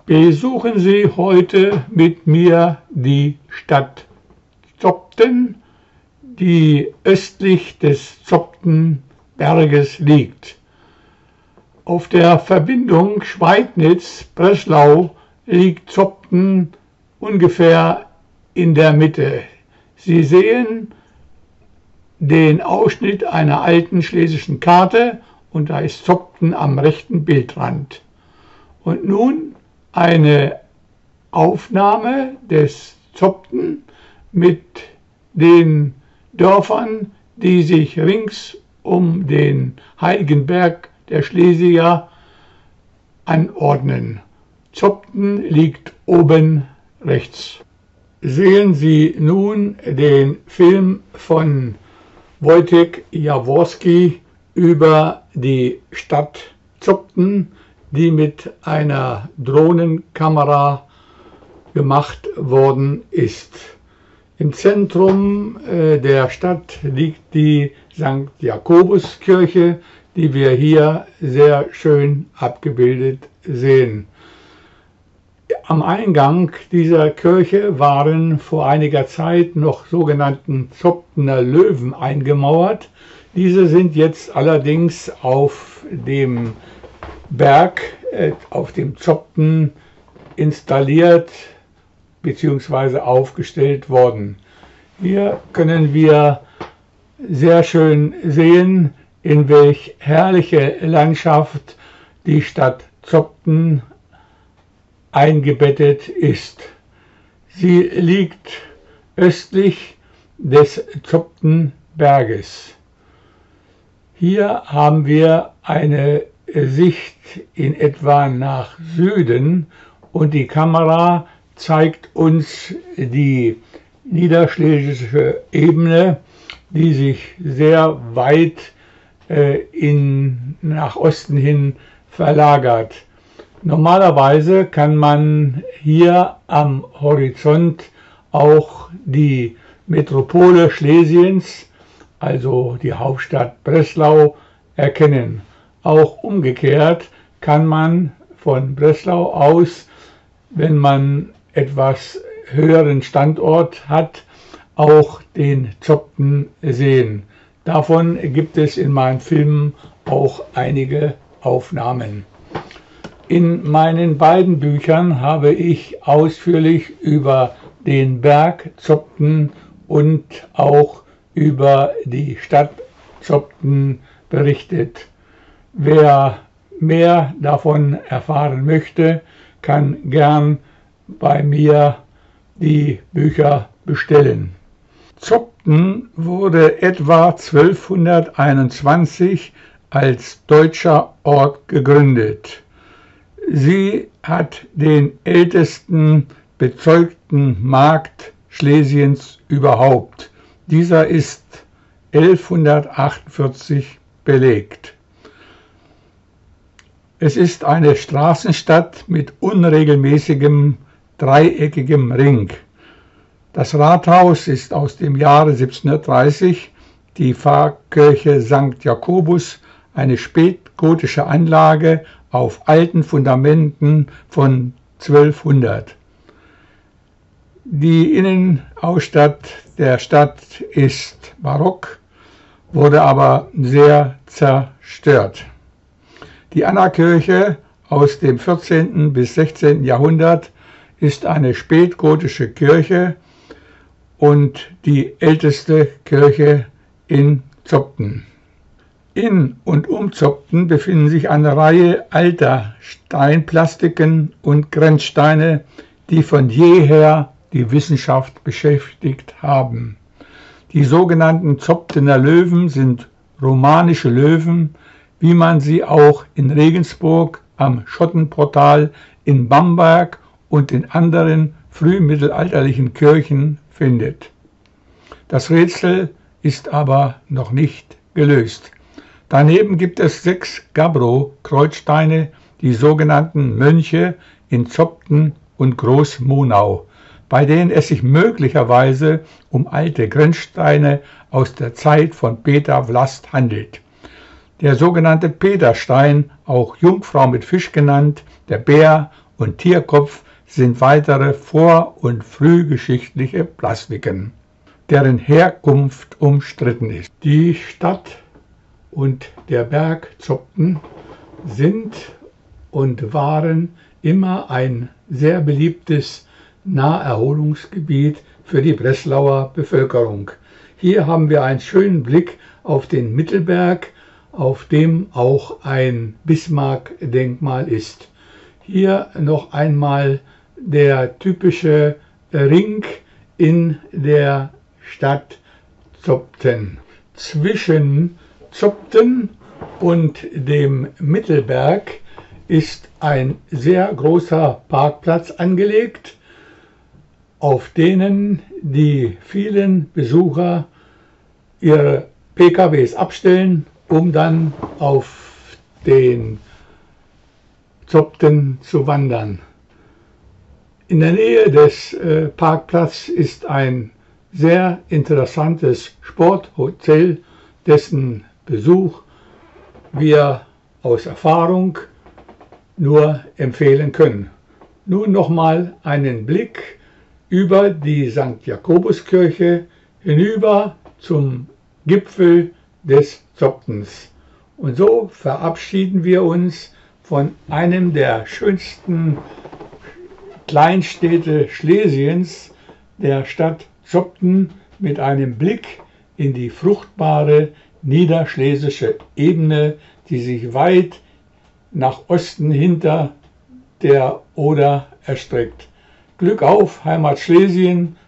Besuchen Sie heute mit mir die Stadt Zobten, die östlich des Zobtenberges liegt. Auf der Verbindung Schweidnitz-Breslau liegt Zobten ungefähr in der Mitte. Sie sehen den Ausschnitt einer alten schlesischen Karte und da ist Zobten am rechten Bildrand. Und nun eine Aufnahme des Zobten mit den Dörfern, die sich rings um den heiligen Berg der Schlesier anordnen. Zobten liegt oben rechts. Sehen Sie nun den Film von Wojtek Jaworski über die Stadt Zobten, die mit einer Drohnenkamera gemacht worden ist. Im Zentrum der Stadt liegt die St. Jakobuskirche, die wir hier sehr schön abgebildet sehen. Am Eingang dieser Kirche waren vor einiger Zeit noch sogenannten Zobtener Löwen eingemauert. Diese sind jetzt allerdings auf dem Berg, auf dem Zobten installiert bzw. aufgestellt worden. Hier können wir sehr schön sehen, in welch herrliche Landschaft die Stadt Zobten eingebettet ist. Sie liegt östlich des Zobtenberges. Hier haben wir eine Sicht in etwa nach Süden und die Kamera zeigt uns die niederschlesische Ebene, die sich sehr weit nach Osten hin verlagert. Normalerweise kann man hier am Horizont auch die Metropole Schlesiens, also die Hauptstadt Breslau, erkennen. Auch umgekehrt kann man von Breslau aus, wenn man etwas höheren Standort hat, auch den Zobten sehen. Davon gibt es in meinen Filmen auch einige Aufnahmen. In meinen beiden Büchern habe ich ausführlich über den Berg Zobten und auch über die Stadt Zobten berichtet. Wer mehr davon erfahren möchte, kann gern bei mir die Bücher bestellen. Zobten wurde etwa 1221 als deutscher Ort gegründet. Sie hat den ältesten bezeugten Markt Schlesiens überhaupt. Dieser ist 1148 belegt. Es ist eine Straßenstadt mit unregelmäßigem dreieckigem Ring. Das Rathaus ist aus dem Jahre 1730, die Pfarrkirche St. Jakobus, eine spätgotische Anlage auf alten Fundamenten von 1200. Die Innenausstatt der Stadt ist barock, wurde aber sehr zerstört. Die Annakirche aus dem 14. bis 16. Jahrhundert ist eine spätgotische Kirche und die älteste Kirche in Zobten. In und um Zobten befinden sich eine Reihe alter Steinplastiken und Grenzsteine, die von jeher die Wissenschaft beschäftigt haben. Die sogenannten Zobtener Löwen sind romanische Löwen, wie man sie auch in Regensburg am Schottenportal, in Bamberg und in anderen frühmittelalterlichen Kirchen findet. Das Rätsel ist aber noch nicht gelöst. Daneben gibt es 6 Gabbro-Kreuzsteine, die sogenannten Mönche in Zobten und Groß-Monau, bei denen es sich möglicherweise um alte Grenzsteine aus der Zeit von Peter Vlast handelt. Der sogenannte Peterstein, auch Jungfrau mit Fisch genannt, der Bär und Tierkopf sind weitere vor- und frühgeschichtliche Plastiken, deren Herkunft umstritten ist. Die Stadt und der Berg Zobten sind und waren immer ein sehr beliebtes Naherholungsgebiet für die Breslauer Bevölkerung. Hier haben wir einen schönen Blick auf den Mittelberg, auf dem auch ein Bismarck-Denkmal ist. Hier noch einmal der typische Ring in der Stadt Zobten. Zwischen Zobten und dem Mittelberg ist ein sehr großer Parkplatz angelegt, auf denen die vielen Besucher ihre PKWs abstellen, um dann auf den Zobten zu wandern. In der Nähe des Parkplatzes ist ein sehr interessantes Sporthotel, dessen Besuch wir aus Erfahrung nur empfehlen können. Nun nochmal einen Blick über die St. Jakobuskirche hinüber zum Gipfel des Zobtens. Und so verabschieden wir uns von einem der schönsten Kleinstädte Schlesiens, der Stadt Zobten, mit einem Blick in die fruchtbare niederschlesische Ebene, die sich weit nach Osten hinter der Oder erstreckt. Glück auf, Heimat Schlesien,